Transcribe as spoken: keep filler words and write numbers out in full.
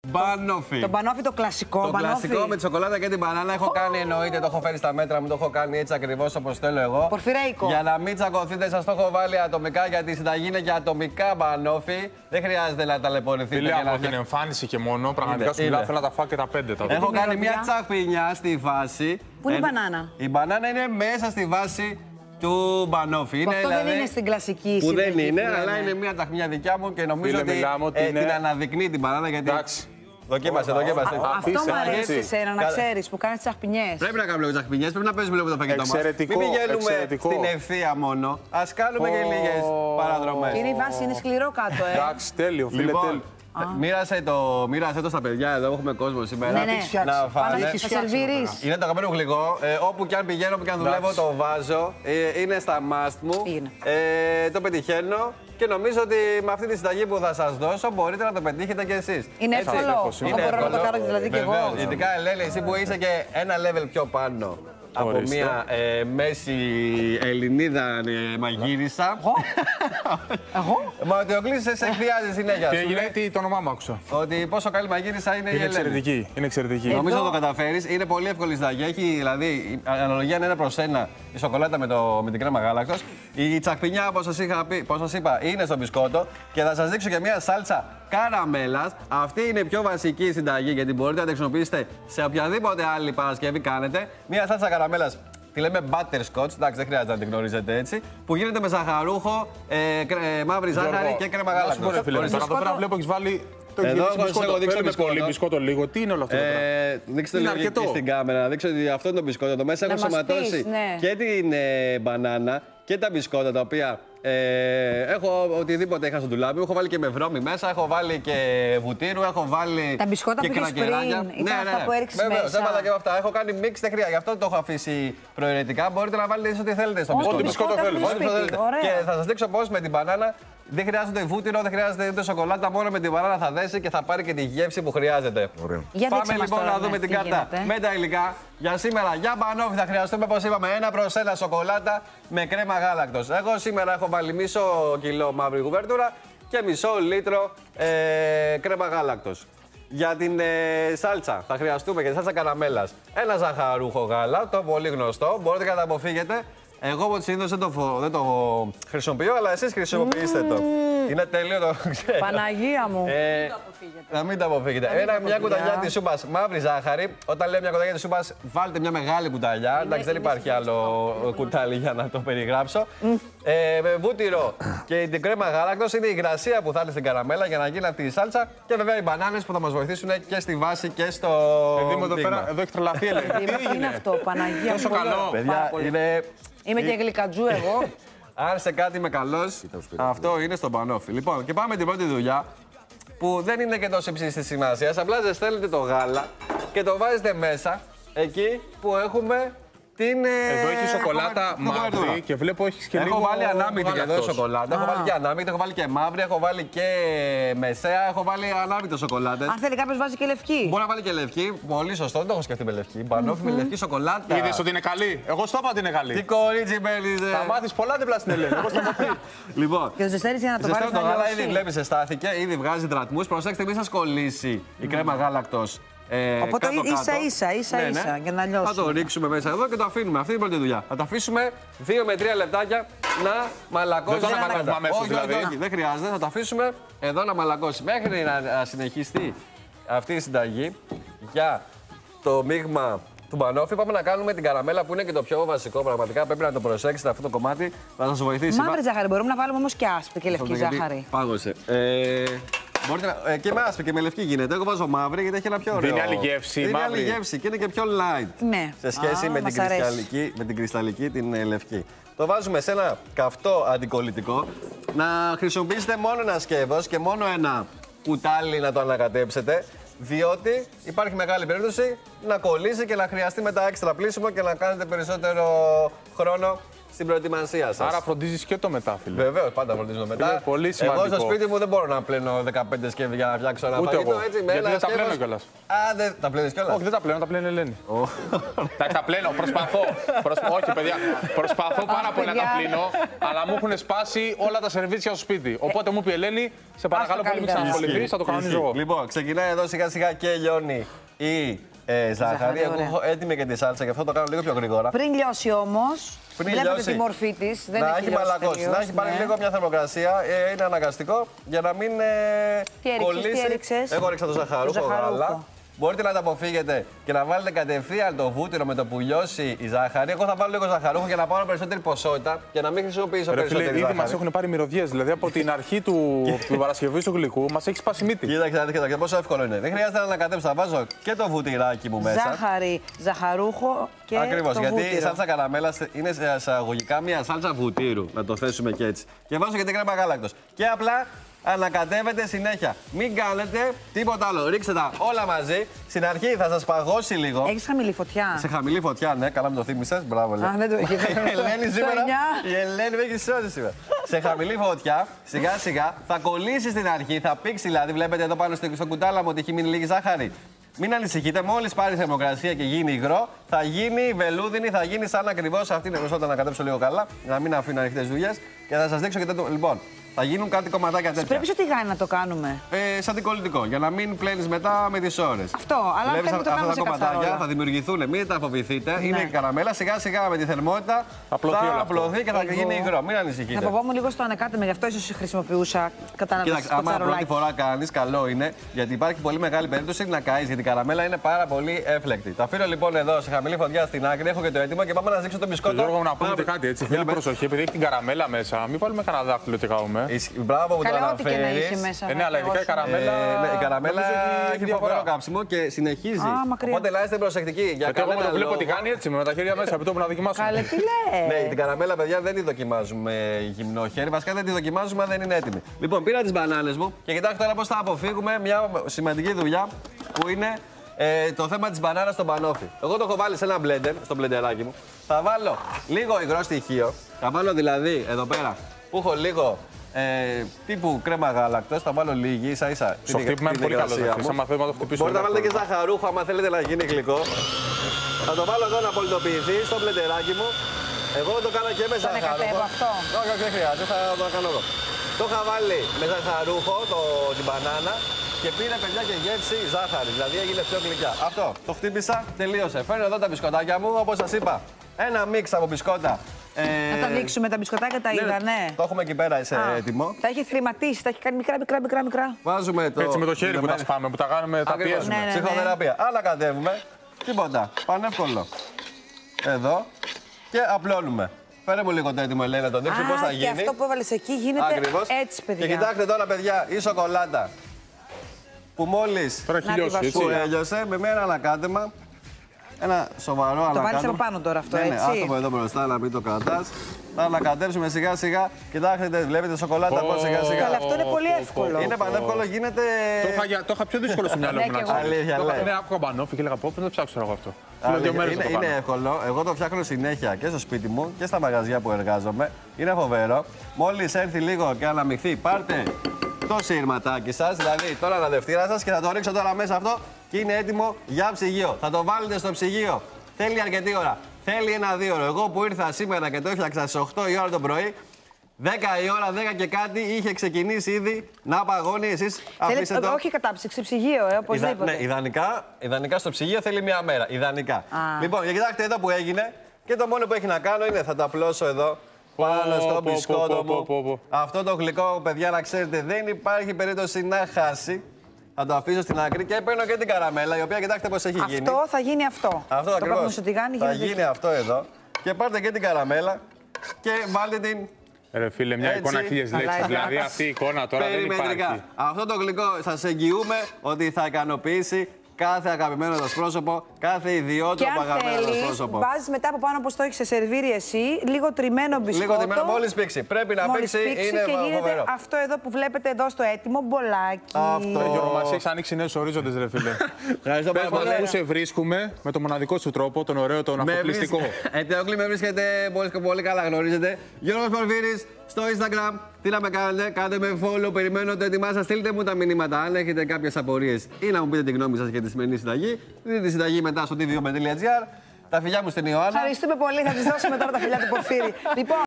Μπανόφι. Το μπανόφι το κλασικό. Το μπανόφι. κλασικό με τη σοκολάτα και την μπανάνα. Έχω κάνει εννοείται, το έχω φέρει στα μέτρα μου, το έχω κάνει έτσι ακριβώς όπως θέλω εγώ. Πορφυρέικο. Για να μην τσακωθείτε, σας το έχω βάλει ατομικά γιατί η συνταγή είναι για ατομικά μπανόφι. Δεν χρειάζεται να ταλαιπωρηθείτε. Φίλε, για από να... την εμφάνιση και μόνο, πραγματικά σου μιλάω, θέλω να τα φάω και τα πέντε. Τα έχω κάνει μυρωδιά. μια τσαχπινιά στη βάση. Πού είναι η Ε, μπανάνα? Η μπανάνα είναι μέσα στη βάση του μπανόφι. Που Είναι, αυτό δεν δηλαδή, είναι στην κλασική που συνταγή δεν είναι, που αλλά λέμε. είναι μια ταχνιά δικιά μου και νομίζω Φίλε, ότι, μιλάμε ότι ε, είναι- την αναδεικνύει την μπανάνα γιατί. Εντάξει. Δοκίμασε, δοκίμασε. Αυτό Αφήστε, μου αρέσει έτσι. εσένα, να Καλά. ξέρεις, που κάνεις τις αχπινιές. Πρέπει να κάνουμε λίγο τσαχπινιές, πρέπει να παίζουμε λίγο το φαγητό μας. Εξαιρετικό, Μην πηγαίνουμε εξαιρετικό. στην ευθεία μόνο. Ας κάνουμε και λίγες παραδρομές. Και είναι η βάση, είναι σκληρό κάτω, ε. Εντάξει, τέλειο, φίλε, Λοιπόν, τέλειο. μοίρασε το, μοίρασε το στα παιδιά εδώ, έχουμε κόσμο σήμερα. Ναι, ναι. Να φάνε. Θα σερβίρεις. Είναι το αγαπημένο γλυκό. Ε, όπου και αν πηγαίνω, όπου και αν δουλεύω, το βάζω. Ε, είναι στα must μου. Πήγαινε. Ε, το πετυχαίνω και νομίζω ότι με αυτή τη συνταγή που θα σας δώσω μπορείτε να το πετύχετε κι εσείς. Είναι Έτσι. εύκολο. Είναι Εγώ μπορώ να το κάνω δηλαδή και εγώ. Βεβαίως. Ειδικά Ελένη, εσύ που είσαι και ένα level πιο πάνω από Ορίστε. μια ε, μέση Ελληνίδα ε, μαγείρισα. Εγώ. Μα ότι ο Κλής σε εκβιάζει συνέχεια. Τι Σου έγινε, λέει τι το όνομά μου άκουσα. ότι πόσο καλή μαγείρισα είναι η Είναι Ελένη. εξαιρετική, είναι εξαιρετική. Νομίζω Εδώ- ότι το καταφέρει. Είναι πολύ εύκολη συνταγή. Έχει δηλαδή η αναλογία είναι ένα προς ένα η σοκολάτα με, το, με την κρέμα γάλακτος. Η τσαχπινιά, όπως σας, είχα πει, πώς σας είπα, είναι στο μπισκότο. Και θα σας δείξω και μια σάλτσα καραμέλας. Αυτή είναι η πιο βασική συνταγή γιατί μπορείτε να την χρησιμοποιήσετε σε οποιαδήποτε άλλη Παρασκευή κάνετε. Μια σάλτσα καραμέλας. Τη λέμε butterscotch, εντάξει, δεν χρειάζεται να την γνωρίζετε έτσι. Που γίνεται με ζαχαρούχο, ε, κρε, ε, μαύρη ζάχαρη Γιώργο, και κρέμα να σου πω, ρε γάλακτος. φίλε, Ορίστε. τώρα εδώ πέρα βλέπω έχεις βάλει το Εδώ γυρίσει έχω- μπισκότο. έχω δείξει Φέρε το μπισκότο, μπισκότο. μπισκότο λίγο, τι είναι όλο αυτό εδώ πέρα. Ε, δείξτε Είναι λίγο αρκετό. εκεί στην κάμερα να δείξω ότι αυτό είναι το μπισκότο. Το μέσα Να έχω μας σωματώσει πεις, ναι. και την ε, μπανάνα και τα μπισκότα τα οποία ε, έχω οτιδήποτε είχα στο ντουλάπι μου. Έχω βάλει και με βρώμη μέσα, έχω βάλει και βουτύρου, έχω βάλει. Τα μπισκότα και που είχες κρακεράκια. πριν, ήταν αυτά που έριξες Βεβαίως, μέσα. έβαλα και αυτά. Έχω κάνει μίξ, δεν χρειάζεται. Γι' αυτό το έχω αφήσει προαιρετικά. Μπορείτε να βάλετε ό,τι θέλετε στο Ό,τι μπισκότο. μπισκότο έχουμε θέλουμε, Ό,τι σπίτι, θέλετε. ωραία. Και θα σας δείξω πώς με την μπανάνα δεν χρειάζεται βούτυρο, δεν χρειάζεται ούτε σοκολάτα. Μόνο με την μπανάνα θα δέσει και θα πάρει και τη γεύση που χρειάζεται. Ωραία. Για Πάμε δείξε μας λοιπόν τώρα, να ναι, δούμε την τι κάρτα γίνεται. με τα υλικά. Για σήμερα, για μπανόφι θα χρειαστούμε, όπως είπαμε, ένα προς ένα σοκολάτα με κρέμα γάλακτος. Εγώ σήμερα έχω βάλει μισό κιλό μαύρη κουβέρτουρα και μισό λίτρο ε, κρέμα γάλακτος. Για την ε, σάλτσα θα χρειαστούμε και τη σάλτσα καραμέλας ένα ζαχαρούχο γάλα, το πολύ γνωστό. Μπορείτε να τα αποφύγετε. Εγώ από τη συνήθως δεν το, φο- δεν το χρησιμοποιώ, αλλά εσείς χρησιμοποιήστε το. Είναι τέλειο το ξέρω. Παναγία μου. Ε, να μην το αποφύγετε. Ένα, μια κουταλιά τη σούπα μαύρη ζάχαρη. Όταν λέω μια κουταλιά τη σούπα, βάλτε μια μεγάλη κουταλιά. Εντάξει, δεν υπάρχει άλλο κουτάλι για να το περιγράψω. Ε, με βούτυρο και την κρέμα γάλακτος είναι η υγρασία που θα έρθει στην καραμέλα για να γίνει αυτή η σάλτσα. Και βέβαια οι μπανάνες που θα μας βοηθήσουν και στη βάση και στο. Παιδί μου εδώ δείγμα. πέρα, εδώ έχει τρελαθεί η Ελένη. Τι Τι είναι έγινε. αυτό, Παναγία Τόσο μου. πολύ καλό. ωραίο. Πάρα Παιδιά, πολύ. είναι. Είμαι και γλυκατζού εγώ. Αν σε κάτι είμαι καλός, αυτό είναι στο μπανόφι. Λοιπόν, και πάμε την πρώτη δουλειά που δεν είναι και τόσο υψηλή τη σημασία. Απλά ζεσταίνετε το γάλα και το βάζετε μέσα εκεί που έχουμε την. Εδώ έχει σοκολάτα μαύρη και βλέπω έχει και λίγο. Έχω βάλει ανάμεικτη και εδώ γάλακτος. σοκολάτα. Έχω βάλει και ανάμεικτη, έχω βάλει και μαύρη, έχω βάλει και μεσαία, έχω βάλει ανάμεικτη σοκολάτα. Αν θέλει κάποιο βάζει και λευκή. Μπορεί να βάλει και λευκή. Πολύ σωστό, δεν το έχω σκεφτεί με λευκή. Μπανόφι με λευκή σοκολάτα. Είδε ότι είναι καλή. Εγώ στο είπα ότι είναι Τι καλή. κορίτσι μπέλιζε. Θα μάθει πολλά δίπλα στην Ελένη. Εγώ στο έχω πει. Λοιπόν, Και το ζεσταίνεις για να το ζεσταίνω πάρεις το να γάλα, λιώσει. ήδη βλέπει, ζεστάθηκε, ήδη βγάζει δρατμούς. Προσέξτε, μην σας κολλήσει η κρέμα γάλακτος. Ε, Οπότε κάτω, ίσα κάτω. ίσα, ίσα Ναι, ναι. ίσα, για να λιώσει. Θα το ρίξουμε μέσα εδώ και το αφήνουμε. Αυτή είναι η πρώτη δουλειά. Θα το αφήσουμε δύο με τρία λεπτάκια να μαλακώσει. Δεν το τα ανακατεύουμε γάλα. αμέσως, όχι, όχι, δηλαδή. όχι, δεν χρειάζεται. Θα το αφήσουμε εδώ να μαλακώσει. Μέχρι να να συνεχιστεί αυτή η συνταγή για το μείγμα του μπανόφι, πάμε να κάνουμε την καραμέλα που είναι και το πιο βασικό. Πραγματικά πρέπει να το προσέξετε αυτό το κομμάτι. Θα σας βοηθήσει. Μαύρη ζάχαρη, μπορούμε να βάλουμε όμως και άσπρη και λευκή Γιατί ζάχαρη. Πάγωσε. Ε, μπορείτε να, ε, και με άσπρη και με λευκή γίνεται. Εγώ βάζω μαύρη γιατί έχει ένα πιο ωραίο. Δίνει άλλη γεύση, Δίνει μαύρη. άλλη γεύση και είναι και πιο light. Ναι. Σε σχέση Α, με, την μας αρέσει. κρυσταλλική, με την κρυσταλλική την ε, λευκή. Το βάζουμε σε ένα καυτό αντικολλητικό. Να χρησιμοποιήσετε μόνο ένα σκεύος και μόνο ένα κουτάλι να το ανακατέψετε. Διότι υπάρχει μεγάλη περίπτωση να κολλήσει και να χρειαστεί μετά έξτρα πλήσιμο και να κάνετε περισσότερο χρόνο στην προετοιμασία σας. Άρα φροντίζεις και το μετά, φίλε. Βεβαίως, πάντα φροντίζω μετά. Είναι πολύ σημαντικό. Εγώ στο σπίτι μου δεν μπορώ να πλένω δεκαπέντε σκεύη για να φτιάξω ένα Ούτε φαγητό. εγώ. Έτσι, με Γιατί ένα δεν τα σκεύος- πλένω κιόλας. Α, δεν τα πλένεις κιόλας. Όχι, δεν τα πλένω, τα πλένει η Ελένη. Τα, τα πλένω, προσπαθώ. Προσ... Όχι, παιδιά, προσπαθώ πάρα πολύ να τα παιδιά. πλύνω, αλλά μου έχουν σπάσει όλα τα σερβίτσια στο σπίτι. Οπότε μου πει η Ελένη, σε παρακαλώ πολύ, μην καλύτερα. ξανασχοληθείς, θα το κανονίζω εγώ. Λοιπόν, ξεκινάει εδώ σιγά σιγά και λιώνει η ε, ζάχαρη. Ζάχαρη, Εγώ ωραία. έχω έτοιμη και τη σάλτσα, γι' αυτό το κάνω λίγο πιο γρήγορα. Πριν λιώσει όμως, Πριν βλέπετε λιώσει, τη μορφή της. Δεν να έχει έχει λιώσει μαλακώσει, τελείως, να έχει πάρει ναι. λίγο μια θερμοκρασία. Ε, είναι αναγκαστικό για να μην ε, Τι έριξες, κολλήσει. τι έριξες? Εγώ ρίξα το ζαχαρούχο, Το ζαχαρούχο. γάλα. Μπορείτε να τα αποφύγετε και να βάλετε κατευθείαν το βούτυρο με το που λιώσει η ζάχαρη. Εγώ θα βάλω λίγο ζαχαρούχο για να πάρω περισσότερη ποσότητα και να μην χρησιμοποιήσω Ρε φίλε, περισσότερη ήδη μας ζάχαρη. έχουν πάρει μυρωδιές. Δηλαδή από την αρχή του, του Παρασκευής του γλυκού μας έχει σπάσει μύτη. Κοίταξε, κοίταξε πόσο εύκολο είναι. Δεν χρειάζεται να ανακατέψω. Θα βάζω και το βουτυράκι μου μέσα. Ζάχαρη, ζαχαρούχο και Ακριβώς, το γιατί η βούτυρο. σάλτσα καραμέλα είναι σε εισαγωγικά μια σάλτσα βουτύρου, να το θέσουμε και έτσι. Και βάζω και την κρέμα γάλακτος. Και απλά ανακατεύετε συνέχεια. Μην κάνετε τίποτα άλλο. Ρίξτε τα όλα μαζί. Στην αρχή θα σας παγώσει λίγο. Έχεις χαμηλή φωτιά. Σε χαμηλή φωτιά, ναι, καλά μου το θύμισες. Μπράβο, Ελένη. Α, δεν το είχε. Η Ελένη Στο σήμερα. εννιά. Η Ελένη με έχει σώσει σήμερα. Σε χαμηλή φωτιά, σιγά σιγά θα κολλήσει στην αρχή, θα πήξει δηλαδή. Βλέπετε εδώ πάνω στο, στο κουτάλαμο ότι έχει μείνει λίγη ζάχαρη. Μην ανησυχείτε, μόλις πάρει θερμοκρασία και γίνει υγρό, θα γίνει βελούδινη, θα γίνει σαν ακριβώς αυτή. Είναι γνωστό να ανακατέψω λίγο καλά, να μην αφήνω ανοιχτές δουλειές και θα σας δείξω και το. Λοιπόν, θα γίνουν κάτι κομματάκια τέτοια. Πρέπει σε τηγάνι να το κάνουμε. Ε, σαν τικολιτικό, για να μην πλένεις μετά με τις ώρες. Αυτό, αλλά Βλέπεις θέλουμε το αυτά κάνουμε τα σε κομματάκια καυταρόλα. θα δημιουργηθούν, μην τα φοβηθείτε. Ναι. Είναι η καραμέλα, σιγά σιγά με τη θερμότητα Απλωθεί όλο θα αυτό. απλωθεί και θα Εγώ γίνει υγρό. Μην Θα ανησυχείτε. φοβόμουν λίγο στο ανακάτεμα, γι' αυτό ίσως χρησιμοποιούσα καταναλωτή Κοίταξε, άμα πρώτη φορά κάνει, καλό είναι, γιατί υπάρχει πολύ μεγάλη περίπτωση να καεί, γιατί η καραμέλα είναι πάρα πολύ εύλεκτη. Τα αφήνω λοιπόν εδώ σε χαμηλή φωτιά στην άκρη, έχω και το έτοιμο και πάμε να δείξω το μπισκότο. Γιώργο, να πούμε Πάμε- και κάτι έτσι. Για Θέλει πες. προσοχή, επειδή έχει την καραμέλα μέσα. Μην βάλουμε κανένα δάχτυλο και καούμε. Ισχύει. Μπράβο που το Καλά, ό,τι και να αναφέρεις. είχε μέσα. Ε, ναι, αλλά ειδικά η καραμέλα. Ε, ναι, η καραμέλα νομίζω έχει διαφορά. φοβερό κάψιμο και συνεχίζει. Α, μακριά. Οπότε να είστε προσεκτικοί. Για Γιατί εγώ με κανένα το βλέπω λόγο- ότι κάνει έτσι με τα χέρια μέσα. Επιτόπου να δοκιμάσουμε. Καλέ, τι λέει. Ναι, την καραμέλα, παιδιά, δεν τη δοκιμάζουμε γυμνό χέρι. Βασικά δεν τη δοκιμάζουμε αν δεν είναι έτοιμη. Λοιπόν, πήρα τις μπανάνες μου και κοιτάξτε τώρα πώς θα αποφύγουμε μια σημαντική δουλειά που είναι ε, το θέμα της μπανάνας στο μπανόφι. Εγώ το έχω βάλει σε ένα μπλέντερ, στο μπλεντεράκι μου. Θα βάλω λίγο υγρό στοιχείο. Θα βάλω δηλαδή εδώ πέρα που έχω λίγο ε, τύπου κρέμα γάλακτος. Θα βάλω λίγη ίσα ίσα. Στο χτύπημα είναι πολύ καλό. Άμα θέλουμε να το χτυπήσουμε. Μπορείτε να βάλετε και ζαχαρούχο άμα θέλετε να γίνει γλυκό. Θα το βάλω εδώ να πολιτοποιηθεί στο μπλεντεράκι μου. Εγώ το κάνω και με Το ζαχαρούχο. ανακατεύω αυτό. Όχι, όχι, δεν χρειάζεται, θα το κάνω εγώ. Το είχα βάλει με ζαχαρούχο, το, την μπανάνα και πήρε παιδιά και γεύση ζάχαρη. Δηλαδή έγινε πιο γλυκιά. Αυτό το χτύπησα, τελείωσε. Φέρνω εδώ τα μπισκοτάκια μου, όπως σας είπα. Ένα μίξ από μπισκότα. Ε, Να τα δείξουμε τα μπισκοτάκια, τα ναι, είδα, ναι. Το έχουμε εκεί πέρα σε Α, έτοιμο. Τα έχει θρηματίσει, τα έχει κάνει μικρά, μικρά, μικρά, μικρά. Βάζουμε το. Έτσι με το χέρι που τα σπάμε, που τα κάνουμε, τα Ακριβώς. πιέζουμε. Ναι, ναι, ναι. Ψυχοθεραπεία. Ανακατεύουμε. Τίποτα. Πανεύκολο. Εδώ. Και απλώνουμε. Φέρε μου λίγο το έτοιμο, Ελένη, να το δείξω πώς θα Α, και γίνει. αυτό που έβαλες εκεί γίνεται Ακριβώς. έτσι, παιδιά. Και κοιτάξτε τώρα, παιδιά, η σοκολάτα που μόλις Τώρα έχει Να τη λιώσει, έτσι. βασούλα. που έλειωσε με ένα ανακάτεμα. Ένα σοβαρό ανακάτεμα. βάλεις από πάνω τώρα αυτό, ναι, ναι, έτσι. άστο από εδώ μπροστά να μην το κρατάς. Θα ανακατέψουμε σιγά σιγά. Κοιτάξτε, βλέπετε σοκολάτα πώς σιγά σιγά. Καλά, αυτό είναι πολύ εύκολο. Είναι πανεύκολο, γίνεται. Το είχα, για- το είχα πιο δύσκολο στο μυαλό Ναι, μου και να εγώ. ξέρεις. Αλήθεια, Το είχα- λέει. Ναι, άκουγα μπανόφι και έλεγα πω, πρέπει να το ψάξω τώρα εγώ αυτό. Α, Θέλω δύο μέρες είναι, να το είναι κάνω. εύκολο. Εγώ το φτιάχνω συνέχεια και στο σπίτι μου και στα μαγαζιά που εργάζομαι. Είναι φοβερό. Μόλις έρθει λίγο και αναμειχθεί, πάρτε το σύρματάκι σας, δηλαδή τον αναδευτήρα σας και θα το ρίξω τώρα μέσα αυτό και είναι έτοιμο για ψυγείο. Θα το βάλετε στο ψυγείο. Θέλει αρκετή ώρα. Θέλει ένα-δύο ώρο. Εγώ που ήρθα σήμερα και το έφτιαξα στις οκτώ η ώρα το πρωί, δέκα η ώρα, δέκα και κάτι, είχε ξεκινήσει ήδη να παγώνει. Εσείς αφήστε Θέλει, το. όχι κατάψυξη, ψυγείο, ε, Ιδα, οπωσδήποτε. ναι, ιδανικά, ιδανικά στο ψυγείο θέλει μία μέρα. Ιδανικά. Α. Λοιπόν, για κοιτάξτε εδώ που έγινε και το μόνο που έχει να κάνω είναι θα το απλώσω εδώ πάνω Πω, στο πω, μπισκότο πω, πω, μου. πω, πω. Αυτό το γλυκό, παιδιά, να ξέρετε, δεν υπάρχει περίπτωση να χάσει. Θα το αφήσω στην άκρη και παίρνω και την καραμέλα, η οποία κοιτάξτε πώς έχει γίνει. Αυτό θα γίνει αυτό. Αυτό το ακριβώς. πάμε στο τηγάνι, Θα γίνεται γίνει αυτό εδώ. Και πάρτε και την καραμέλα και βάλτε την Ρε φίλε, μια Έτσι. εικόνα χίλιες Καλά, λέξεις. Δηλαδή εντάξει. αυτή η εικόνα τώρα δεν περιμετρικά. υπάρχει. Αυτό το γλυκό σας εγγυούμε ότι θα ικανοποιήσει κάθε αγαπημένο σας πρόσωπο, κάθε ιδιότροπο αγαπημένο σας πρόσωπο. Βάζεις μετά από πάνω, όπως το έχεις σε σερβίρι εσύ, λίγο τριμμένο μπισκότο. Λίγο τριμμένο, μόλις πήξει. Πρέπει να μόλις πήξει, πήξει είναι και γίνεται φοβερό. αυτό εδώ που βλέπετε εδώ στο έτοιμο, μπολάκι. Αυτό. Γιώργο, μας έχεις ανοίξει νέους ορίζοντες, ρε φίλε. Ευχαριστώ Πες πάρα μας πολύ. πού σε βρίσκουμε με το μοναδικό σου τρόπο, τον ωραίο, τον Με αποκλειστικό. Ετεόκλη με βρίσκεται πολύ, πολύ καλά, γνωρίζετε. Γιώργος Πορφύρης στο Instagram. Τι να με κάνετε, κάντε με follow, περιμένω το έτοιμά σας. Στείλτε μου τα μηνύματα αν έχετε κάποιες απορίες ή να μου πείτε τη γνώμη σας για τη σημερινή συνταγή. Δείτε τη συνταγή μετά στο τι βι ο τελεία τζι άρ. Τα φιλιά μου στην Ιωάννα. Ευχαριστούμε πολύ, θα της δώσουμε τώρα τα φιλιά του Πορφύρη. Λοιπόν,